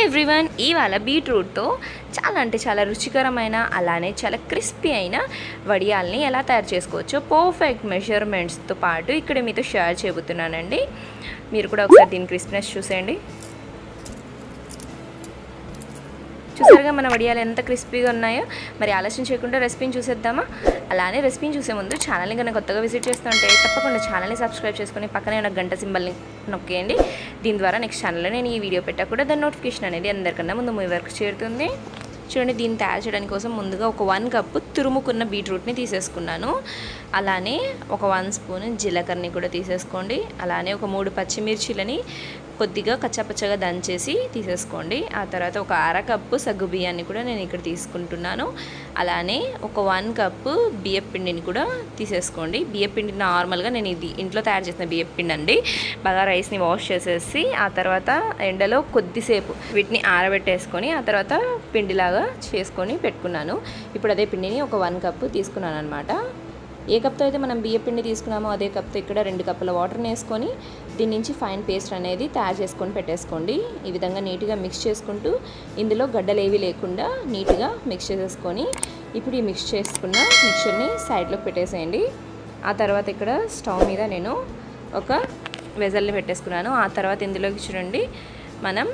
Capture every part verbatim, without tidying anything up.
Everyone, ఇవాళ బీట్రూట్తో చాలా అంటే చాలా రుచికరమైన అలానే చాలా క్రిస్పీ అయిన వడియాల్ని ఎలా తయారు చేసుకోవచ్చో పర్ఫెక్ట్ మెజర్మెంట్స్తో పాటు ఇక్కడ మీతో షేర్ చేయబోతున్నానండి. మీరు కూడా ఒకసారి దీని క్రిస్పీనెస్ చూసేయండి. చూసారుగా మన వడియాలు ఎంత క్రిస్పీగా ఉన్నాయో. మరి ఆలస్యం చేయకుండా రెసిపీని చూసేద్దామా? అలానే రెసిపీని చూసే ముందు ఛానల్ని కనుక కొత్తగా విజిట్ చేస్తుంటే తప్పకుండా ఛానల్ని సబ్స్క్రైబ్ చేసుకుని పక్కనే ఉన్న గంట సింబల్ని నొక్కేయండి. దీని ద్వారా నెక్స్ట్ ఛానల్లో నేను ఈ వీడియో పెట్టా కూడా దాని నోటిఫికేషన్ అనేది అందరికన్నా ముందు మీ వరకు చేరుతుంది. చూడండి, దీన్ని తయారు చేయడానికి కోసం ముందుగా ఒక వన్ కప్పు తురుముకున్న బీట్రూట్ని తీసేసుకున్నాను. అలానే ఒక వన్ స్పూన్ జీలకర్రని కూడా తీసేసుకోండి. అలానే ఒక మూడు పచ్చిమిర్చిలని కొద్దిగా కచ్చాపచ్చగా దంచేసి తీసేసుకోండి. ఆ తర్వాత ఒక అర కప్పు సగ్గు బియ్యాన్ని కూడా నేను ఇక్కడ తీసుకుంటున్నాను. అలానే ఒక వన్ కప్పు బియ్యం పిండిని కూడా తీసేసుకోండి. బియ్యం పిండి నార్మల్గా నేను ఇది ఇంట్లో తయారు చేసిన బియ్యం పిండి అండి. బాగా రైస్ని వాష్ చేసేసి ఆ తర్వాత ఎండలో కొద్దిసేపు వీటిని ఆరబెట్టేసుకొని ఆ తర్వాత పిండిలాగా చేసుకొని పెట్టుకున్నాను. ఇప్పుడు అదే పిండిని ఒక వన్ కప్పు తీసుకున్నాను అనమాట. ఏ కప్తో అయితే మనం బియ్య పిండి తీసుకున్నామో అదే కప్తో ఇక్కడ రెండు కప్పుల వాటర్ని వేసుకొని దీని నుంచి ఫైన్ పేస్ట్ అనేది తయారు చేసుకొని పెట్టేసుకోండి. ఈ విధంగా నీట్గా మిక్స్ చేసుకుంటూ ఇందులో గడ్డలు ఏవి లేకుండా నీట్గా మిక్స్ చేసేసుకొని ఇప్పుడు ఈ మిక్స్ చేసుకున్న మిక్చర్ని సైడ్లోకి పెట్టేసేయండి. ఆ తర్వాత ఇక్కడ స్టవ్ మీద నేను ఒక వెజల్ని పెట్టేసుకున్నాను. ఆ తర్వాత ఇందులోకి చూడండి, మనం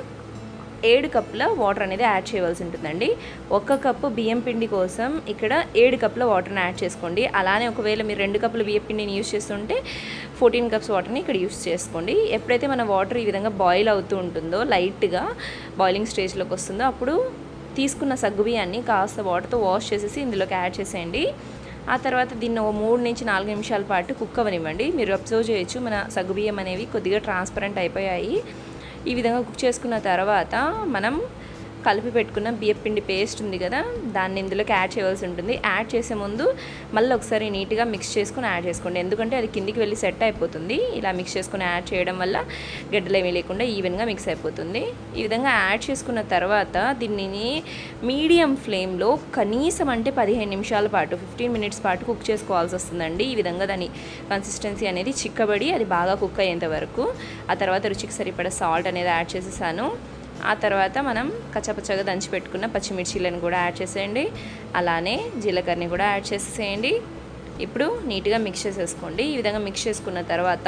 ఏడు కప్పుల వాటర్ అనేది యాడ్ చేయవలసి ఉంటుందండి. ఒక కప్పు బియ్యం పిండి కోసం ఇక్కడ ఏడు కప్పుల వాటర్ని యాడ్ చేసుకోండి. అలానే ఒకవేళ మీరు రెండు కప్పుల బియ్యం పిండిని యూస్ చేస్తుంటే ఫోర్టీన్ కప్స్ వాటర్ని ఇక్కడ యూస్ చేసుకోండి. ఎప్పుడైతే మన వాటర్ ఈ విధంగా బాయిల్ అవుతూ ఉంటుందో, లైట్గా బాయిలింగ్ స్టేజ్లోకి వస్తుందో, అప్పుడు తీసుకున్న సగ్గు బియ్యాన్ని కాస్త వాటర్తో వాష్ చేసేసి ఇందులోకి యాడ్ చేసేయండి. ఆ తర్వాత దీన్ని ఒక మూడు నుంచి నాలుగు నిమిషాల పాటు కుక్ అవ్వనివ్వండి. మీరు అబ్జర్వ్ చేయొచ్చు, మన సగ్గు బియ్యం అనేవి కొద్దిగా ట్రాన్స్పరెంట్ అయిపోయాయి. ఈ విధంగా కుక్ చేసుకున్న తర్వాత మనం కలిపి పెట్టుకున్న బియ్యం పిండి పేస్ట్ ఉంది కదా, దాన్ని ఇందులోకి యాడ్ చేయవలసి ఉంటుంది. యాడ్ చేసే ముందు మళ్ళీ ఒకసారి నీట్గా మిక్స్ చేసుకుని యాడ్ చేసుకోండి, ఎందుకంటే అది కిందికి వెళ్ళి సెట్ అయిపోతుంది. ఇలా మిక్స్ చేసుకుని యాడ్ చేయడం వల్ల గడ్డలు ఏమీ లేకుండా ఈవెన్గా మిక్స్ అయిపోతుంది. ఈ విధంగా యాడ్ చేసుకున్న తర్వాత దీనిని మీడియం ఫ్లేమ్లో కనీసం అంటే పదిహేను నిమిషాల పాటు ఫిఫ్టీన్ మినిట్స్ పాటు కుక్ చేసుకోవాల్సి వస్తుందండి. ఈ విధంగా దాని కన్సిస్టెన్సీ అనేది చిక్కబడి అది బాగా కుక్ అయ్యేంత వరకు. ఆ తర్వాత రుచికి సరిపడా సాల్ట్ అనేది యాడ్ చేసేసాను. ఆ తర్వాత మనం కచ్చపచ్చగా దంచి పెట్టుకున్న పచ్చిమిర్చీలను కూడా యాడ్ చేసేయండి. అలానే జీలకర్రని కూడా యాడ్ చేసేసేయండి. ఇప్పుడు నీట్గా మిక్స్ చేసేసుకోండి. ఈ విధంగా మిక్స్ చేసుకున్న తర్వాత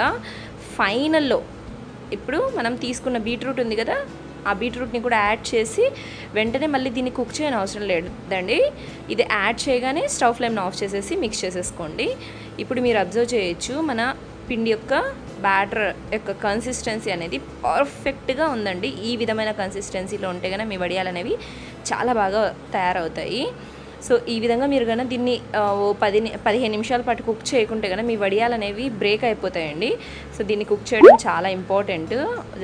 ఫైనల్లో ఇప్పుడు మనం తీసుకున్న బీట్రూట్ ఉంది కదా, ఆ బీట్రూట్ని కూడా యాడ్ చేసి వెంటనే మళ్ళీ దీన్ని కుక్ చేయని అవసరం లేదండి. ఇది యాడ్ చేయగానే స్టవ్ ఫ్లేమ్ని ఆఫ్ చేసేసి మిక్స్ చేసేసుకోండి. ఇప్పుడు మీరు అబ్జర్వ్ చేయొచ్చు, మన పిండి యొక్క బ్యాటర్ యొక్క కన్సిస్టెన్సీ అనేది పర్ఫెక్ట్గా ఉందండి. ఈ విధమైన కన్సిస్టెన్సీలో ఉంటే కనుక మీ వడియాలు అనేవి చాలా బాగా తయారవుతాయి. సో ఈ విధంగా మీరు కనుక దీన్ని ఓ పది పదిహేను నిమిషాల పాటు కుక్ చేయకుంటే కనుక మీ వడియాలు అనేవి బ్రేక్ అయిపోతాయండి. సో దీన్ని కుక్ చేయడం చాలా ఇంపార్టెంట్.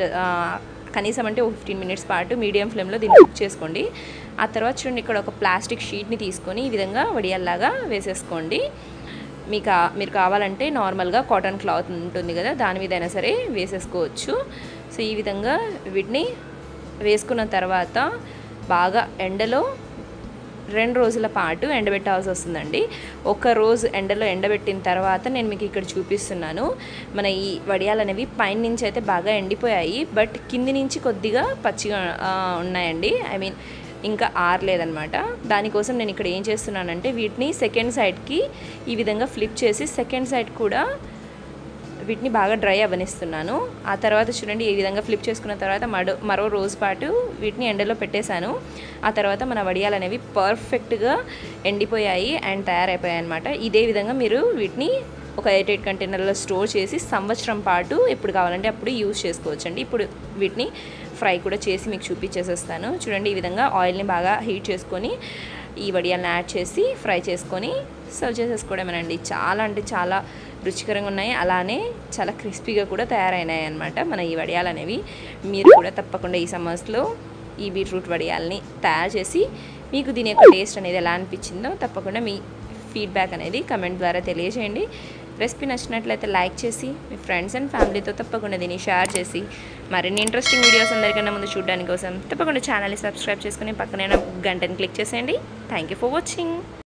కనీసం అంటే ఒక ఫిఫ్టీన్ మినిట్స్ పాటు మీడియం ఫ్లేమ్లో దీన్ని కుక్ చేసుకోండి. ఆ తర్వాత చూడండి, ఇక్కడ ఒక ప్లాస్టిక్ షీట్ని తీసుకొని ఈ విధంగా వడియాల్లాగా వేసేసుకోండి. మీకు మీరు కావాలంటే నార్మల్గా కాటన్ క్లాత్ ఉంటుంది కదా, దాని మీద అయినా సరే వేసేసుకోవచ్చు. సో ఈ విధంగా వీటిని వేసుకున్న తర్వాత బాగా ఎండలో రెండు రోజుల పాటు ఎండబెట్టాల్సి వస్తుందండి. ఒక రోజు ఎండలో ఎండబెట్టిన తర్వాత నేను మీకు ఇక్కడ చూపిస్తున్నాను. మన ఈ వడియాలు అనేవి పైన నుంచి అయితే బాగా ఎండిపోయాయి, బట్ కింది నుంచి కొద్దిగా పచ్చిగా ఉన్నాయండి. ఐ మీన్ ఇంకా ఆరలేదనమాట. దానికోసం నేను ఇక్కడ ఏం చేస్తున్నానంటే వీటిని సెకండ్ సైడ్కి ఈ విధంగా ఫ్లిప్ చేసి సెకండ్ సైడ్ కూడా వీటిని బాగా డ్రై అవ్వనిస్తున్నాను. ఆ తర్వాత చూడండి, ఈ విధంగా ఫ్లిప్ చేసుకున్న తర్వాత మరో మరో రోజు పాటు వీటిని ఎండలో పెట్టేశాను. ఆ తర్వాత మన వడియాలు అనేవి పర్ఫెక్ట్గా ఎండిపోయాయి అండ్ తయారైపోయాయి అనమాట. ఇదే విధంగా మీరు వీటిని ఒక ఎయిట్ ఎయిట్ కంటైనర్లో స్టోర్ చేసి సంవత్సరం పాటు ఎప్పుడు కావాలంటే అప్పుడు యూజ్ చేసుకోవచ్చు అండి. ఇప్పుడు వీటిని ఫ్రై కూడా చేసి మీకు చూపించేసేస్తాను. చూడండి, ఈ విధంగా ఆయిల్ని బాగా హీట్ చేసుకొని ఈ వడియాలను యాడ్ చేసి ఫ్రై చేసుకొని సర్వ్ చేసేసుకోవడమేనండి. చాలా అంటే చాలా రుచికరంగా ఉన్నాయి, అలానే చాలా క్రిస్పీగా కూడా తయారైనాయి అనమాట మన ఈ వడియాలు అనేవి. మీరు కూడా తప్పకుండా ఈ సమ్మర్స్లో ఈ బీట్రూట్ వడియాలని తయారు చేసి మీకు దీని యొక్క టేస్ట్ అనేది ఎలా అనిపించిందో తప్పకుండా మీ ఫీడ్బ్యాక్ అనేది కమెంట్ ద్వారా తెలియజేయండి. రెసిపీ నచ్చినట్లయితే లైక్ చేసి మీ ఫ్రెండ్స్ అండ్ ఫ్యామిలీతో తప్పకుండా దీన్ని షేర్ చేసి మరిన్ని ఇంట్రెస్టింగ్ వీడియోస్ అందరికన్నా ముందు చూడడానికి కోసం తప్పకుండా ఛానల్ని సబ్స్క్రైబ్ చేసుకుని పక్కనే గంటని క్లిక్ చేసేయండి. Thank you for watching.